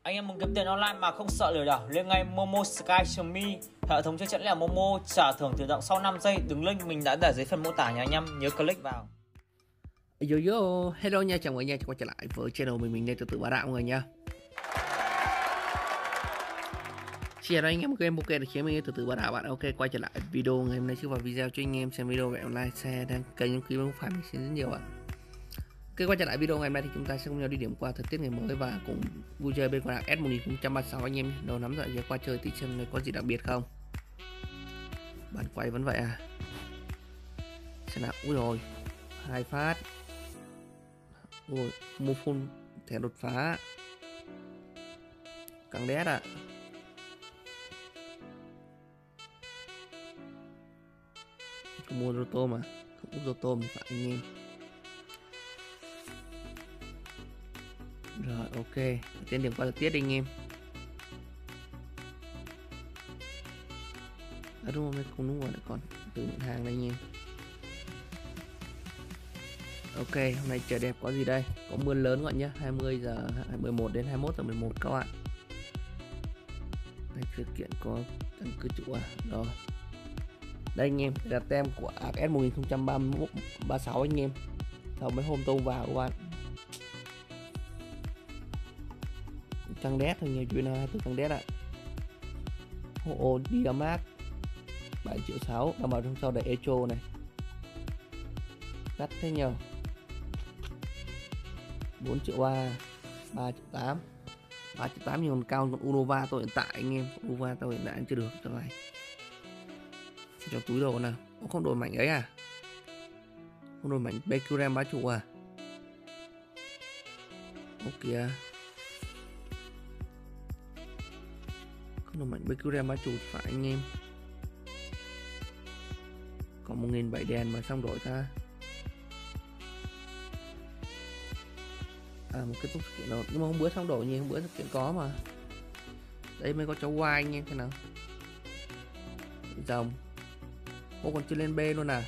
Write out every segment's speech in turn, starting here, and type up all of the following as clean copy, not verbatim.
Anh em muốn kiếm tiền online mà không sợ lừa đảo, lên ngay Momo Sky.me, hệ thống chơi chẵn lẻ Momo, trả thưởng tự động sau 5 giây. Đường link mình đã để dưới phần mô tả nha anh em, nhớ click vào. Yo, hello nha, chào mừng nha, quay trở lại với channel mình đây, từ từ bá đạo mọi người nha. Chào anh em, game ok được chế mình từ từ bá đạo bạn. Ok, quay trở lại video ngày hôm nay trước vào video cho anh em xem video về online xe đang kênh những ký không phải mình xin rất nhiều bạn. Ok, quay trở lại video ngày hôm nay thì chúng ta sẽ cùng nhau đi điểm qua thời tiết ngày mới và cùng vui chơi bên con hàng S1036 anh em. Đầu nắm dậy qua chơi tí xem này có gì đặc biệt không. Bản quay vẫn vậy à. Xem nào, ui rồi, 2 phát. Ui, mua full thẻ đột phá. Càng đét ạ. Không mua rô tô mà, không úp rô tô thì phải anh em. Rồi ok, tên điểm qua thời tiết đi anh em. À đúng không, không đúng rồi, lại còn từ những hàng đây anh em. Ok, hôm nay trời đẹp có gì đây? Có mưa lớn các bạn nhé, 20 giờ 11 đến 21 giờ 11 các bạn. Đây sự kiện có căn cứ chủ à. Rồi. Đây anh em, đây là tem của S1036 anh em. Sau mấy hôm tung vào các bạn. Căng đét thôi, nhiều chuyện nào từ căng đét ạ. Hộ Diamag 7.6 triệu, vào trong sau để Echo này. Cắt thế nhờ. 4.3 triệu, 3.8 triệu. 3.8 triệu nhưng còn cao hơn Unova tôi hiện tại anh em. Unova tôi hiện tại chưa được cho này. Cho túi đồ nào. Không đổi mảnh ấy à? Không đổi mảnh BQRAM 3 trụ à? Ô kìa. Không đổi mảnh BQRAM 3 trụ phải anh em. Còn 1.700 đèn mà xong đổi ta. À một cái sự kiện đó, nhưng mà hôm bữa xong đổi nhiều, hôm bữa sự kiện có mà. Đây mới có cháu Y anh em thế nào. Dòng. Ô còn chưa lên B luôn à.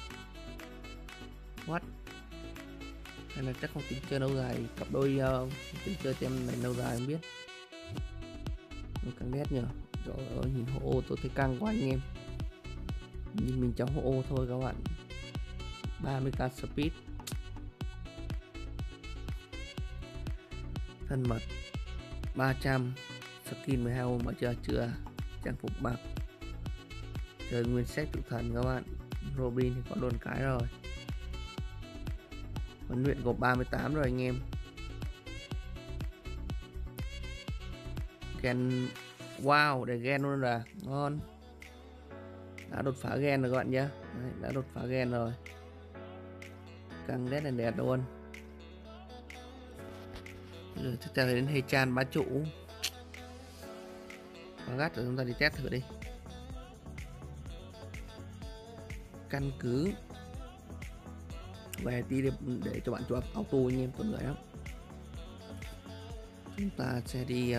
What? Hay là chắc không tính chơi lâu dài, cặp đôi tính chơi tem này lâu dài không biết. Nó căng đét nhờ. Trời ơi nhìn hộ ô tôi thấy căng quá anh em. Nhìn mình cháu hộ ô thôi các bạn. 30k speed. Thân mật 300, skin 12 hôm mà chưa trang phục bạc. Chơi nguyên set tự thần các bạn. Robin thì có luôn cái rồi. Huấn luyện gộp 38 rồi anh em. Gen wow, để gen luôn là ngon. Đã đột phá gen rồi các bạn nhé. Đấy, đã đột phá gen rồi. Căng đét này đẹp luôn. Rồi tiếp theo đến Hechan 3 trụ. Quá gắt rồi, chúng ta đi test thử đi. Căn cứ về tí để cho bạn chụp auto anh em, con người lắm. Chúng ta sẽ đi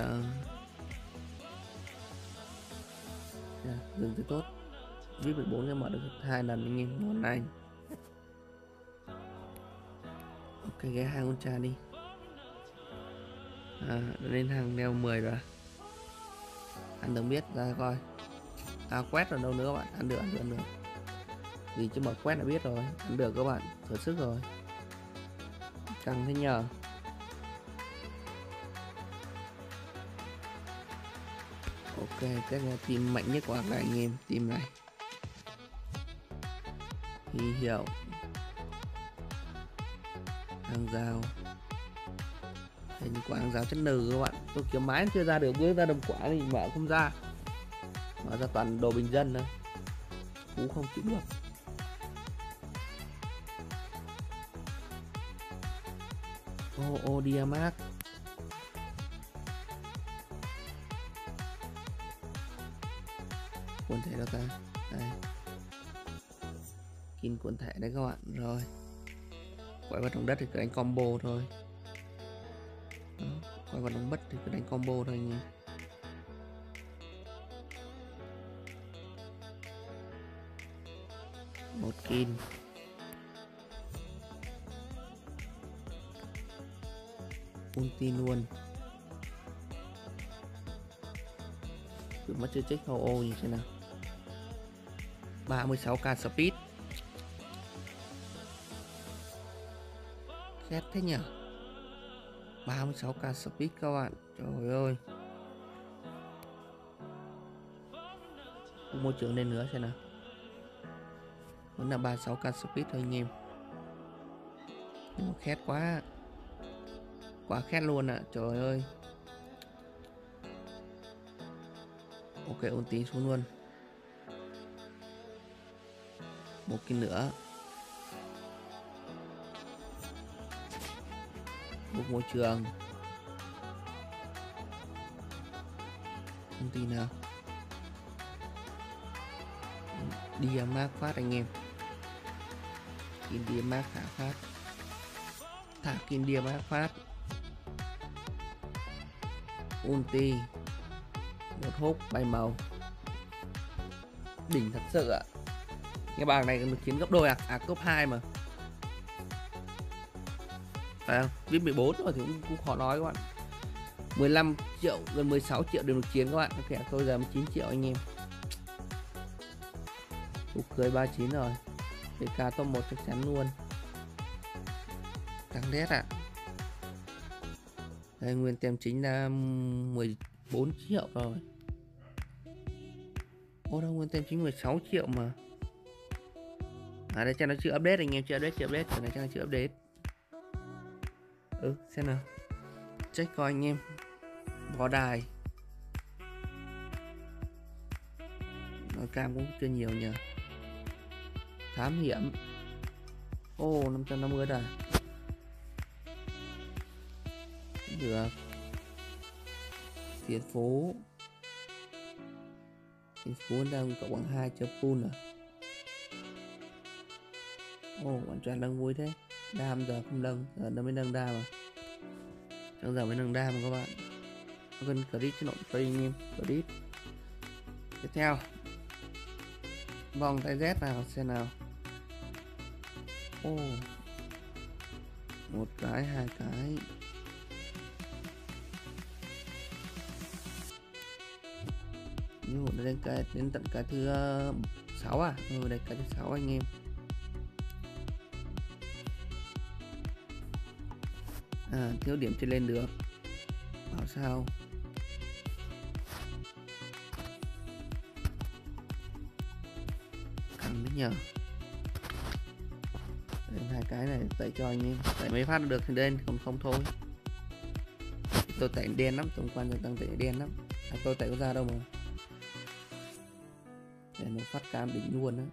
dừng tới tốt. VIP 14 sẽ mở được 2 lần anh em, ngon này. Ok, ghé hàng con trà đi. Lên hàng leo 10 rồi. Ăn được biết ra coi. Quét ở đâu nữa các bạn, ăn được. Gì chứ mở quét là biết rồi, ăn được các bạn, thử sức rồi. Căng thế nhờ. Ok, cái team mạnh nhất của các anh em, team này. Hy hiệu. Hàng rào. Hình quả hàng rào chất nừ các bạn. Tôi kiếm máy chưa ra được, bước ra đầm quả thì mở không ra. Mở ra toàn đồ bình dân thôi. Cú không chịu được. Diamag. Quần thể đâu ta? Đây. Kin quần thể đấy các bạn. Rồi. Quay vào trong đất thì cứ đánh combo thôi. Đó. Quay vào trong đất thì cứ đánh combo thôi anh em. Một kin. Ulti luôn. mất chưa check HO nhìn xem nào. 36k speed. Khét thế nhỉ. 36k speed các bạn. Trời ơi. Môi trường lên nữa xem nào. Vẫn là 36k speed thôi anh em. Nhưng mà khét quá. Quá khét luôn ạ. Trời ơi. Ok, ulti xuống luôn. Một cái nữa. Một môi trường. Ulti nào. Đi mát phát anh em. Kim đi mát thả phát. Thả kim đi mát phát. Ulti. Một hút bay màu. Đỉnh thật sự ạ. Cái bảng này được chiến gấp đôi cấp 2 mà. Phải không? VIP 14 rồi thì cũng khó nói các bạn. 15 triệu gần 16 triệu đều được chiến các bạn. Ok, tôi giờ 9 triệu anh em. Cuộc cưới 39 rồi. PK top 1 chắc chắn luôn. Căng đét ạ. Đây nguyên tem chính là 14 triệu rồi. Ô đâu nguyên tem chính 16 triệu mà. À đây chắc nó chưa update anh em, chưa update. Cái này chắc là chưa update. Xem nào. Check coi anh em. Võ đài. Nói cam cũng chưa nhiều nhờ. Thám hiểm. 550 rồi. Được. Thiên phú. Thiên phú đang có bằng 2 cho full à. Hoàn toàn đang vui thế. Đam giờ không nâng, giờ nó mới nâng đam à. Chẳng giờ mới nâng đam mà các bạn. Cần credit cho nội tây anh em. Credit. Tiếp theo. Vòng tay Z nào xem nào. Một cái, hai cái. Ví dụ đến tận cái thứ 6 à. Đây cái thứ 6 anh em. Thiếu điểm chưa lên được. Bảo sao. Căng đấy nhờ. Đây, hai cái này tẩy cho anh em. Tẩy mấy phát được thì lên, còn không thôi. Tôi tẩy đen lắm, tổng quan tăng tẩy đen lắm. Tôi tẩy có ra đâu mà. Để nó phát cam đỉnh luôn á.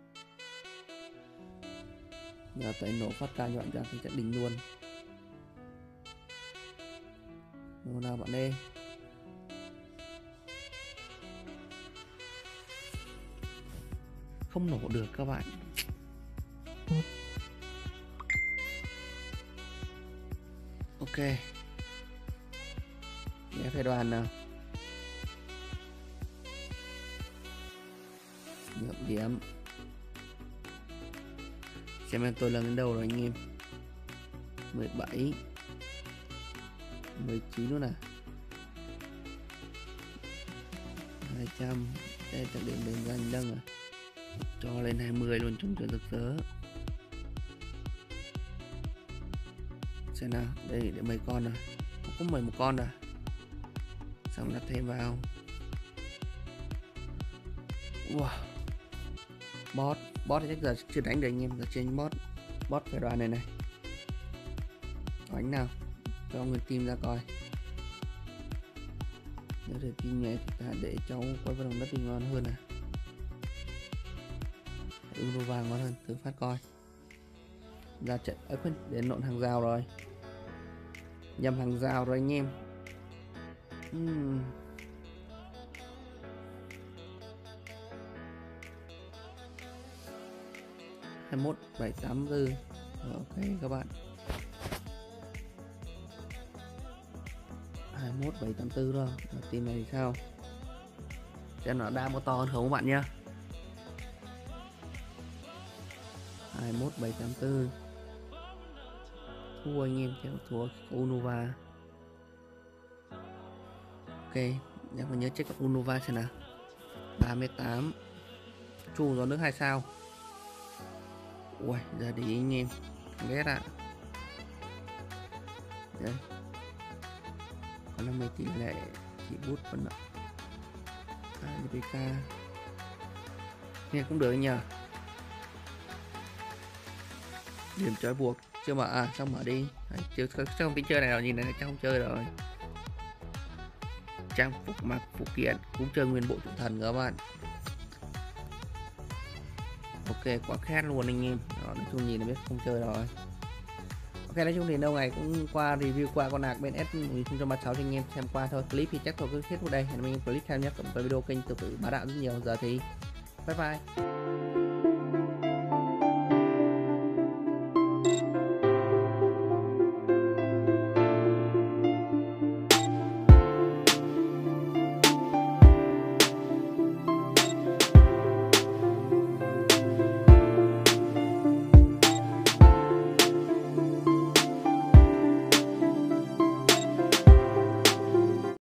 Giờ tẩy nổ phát cam cho bạn ra thì chắc đỉnh luôn. Nổ nào bạn ơi. Không nổ được các bạn. Ok. Nghe phê đoàn nào. Nhập điểm. Xem em tôi lần đến đâu rồi anh em. 17 19 luôn à. 200. Đây là điểm đến danh đăng à. Cho lên 20 luôn trong trường thực tế. Xem nào. Đây để mấy con rồi. Có 11 con rồi. Xong là thêm vào. Wow. Bot thì chắc giờ chưa đánh được anh em. Giờ trên bot phải đoàn này. Đánh nào. Cho nguyên team ra coi. Nếu để team nhé thì ta để cháu quay vào đồng đất thì ngon hơn à. Unova ngon hơn. Thử phát coi. Ra trận đến nộn hàng rào rồi. Nhầm hàng rào rồi anh em. 21784. Ok các bạn. 21784 rồi. Team này thì sao? Xem nó đa to hơn không các bạn nhá. 21784. Thua anh em, thua Unova. Ok, Nhắc mình nhớ check con Unova xem nào. 38 chu gió nước 2 sao. Ui giờ để ý anh em ghét ạ. Đây có 50 tỷ lệ chỉ bút vẫn ạ. ADPK nghe cũng được nhờ. Điểm trói buộc chưa mở xong mở đi. Chưa không tính chơi này rồi, nhìn này chắc không chơi rồi. Trang phục mặc phụ kiện cũng chơi nguyên bộ chủ thần các bạn. Ok quá khét luôn anh em. Đó, nói chung nhìn là biết không chơi rồi. Ok nói chung thì đâu ngày cũng qua review qua con nạc bên S1036 cho anh em xem qua thôi. Clip thì chắc tôi cứ kết thúc đây. Hẹn anh em clip theo nhé. Cộng với video kênh tự tử bá đạo rất nhiều. Giờ thì bye bye.